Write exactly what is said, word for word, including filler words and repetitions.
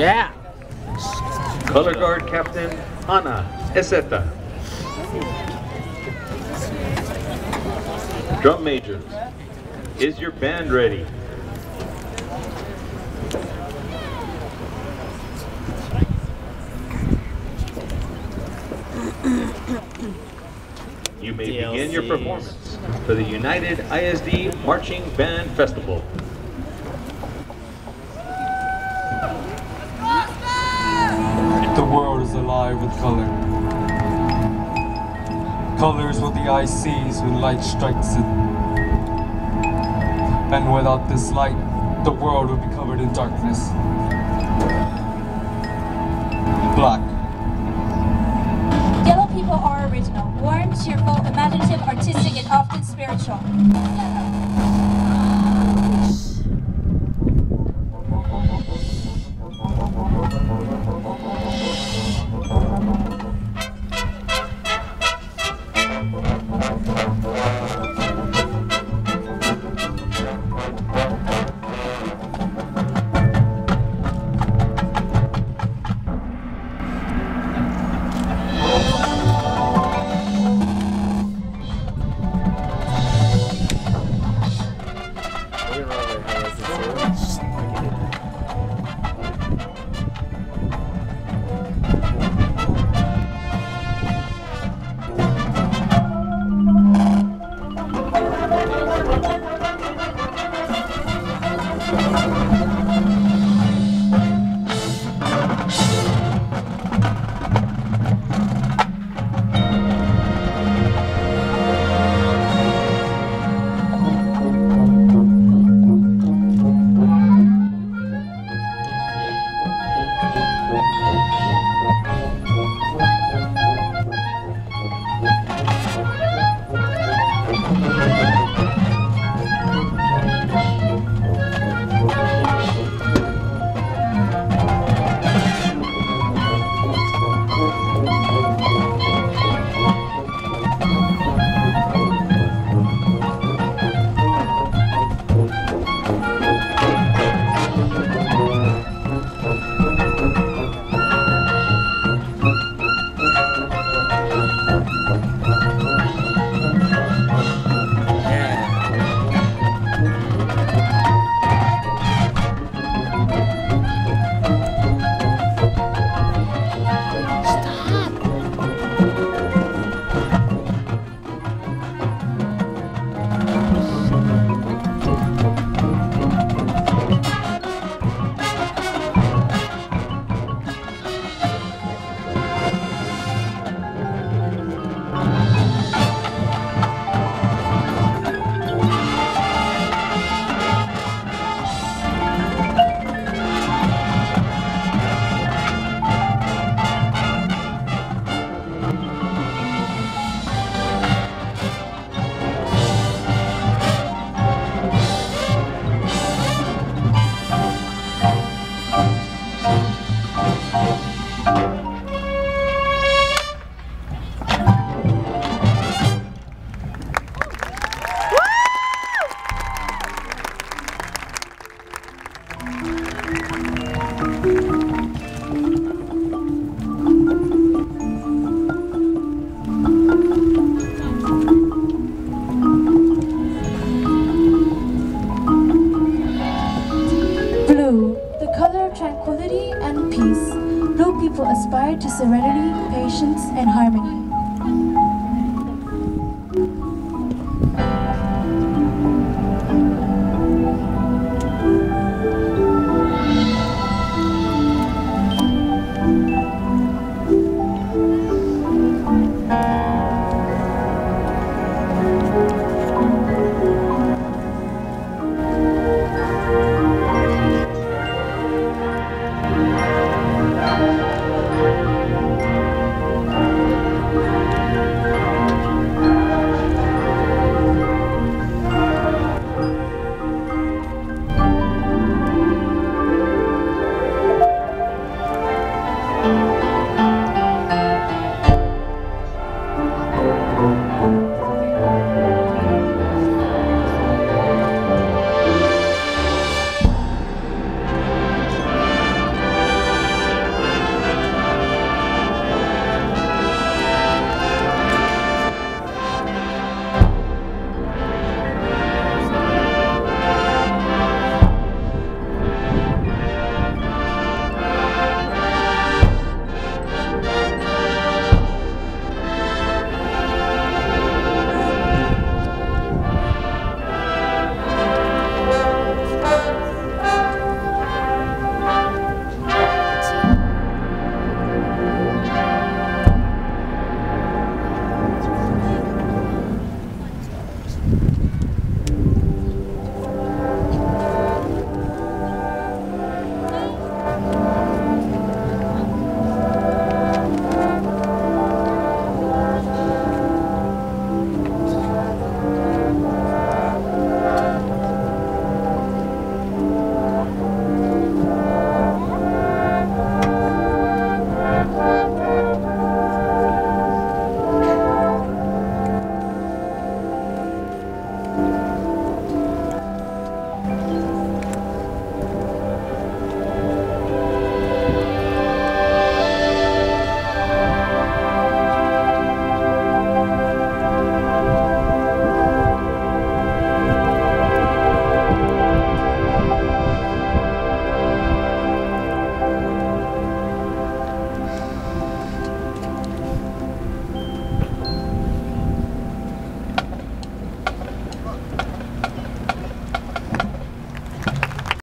Yeah. Color Guard Captain Ana Ezeta. Drum Majors, is your band ready? You may D L begin your Cs. performance for the United I S D Marching Band Festival. The world is alive with color. Color is what the eye sees when light strikes it. And without this light, the world would be covered in darkness. Black. Yellow people are original, warm, cheerful, imaginative, artistic, and often spiritual. Tranquility and peace. Blue people aspire to serenity, patience, and harmony.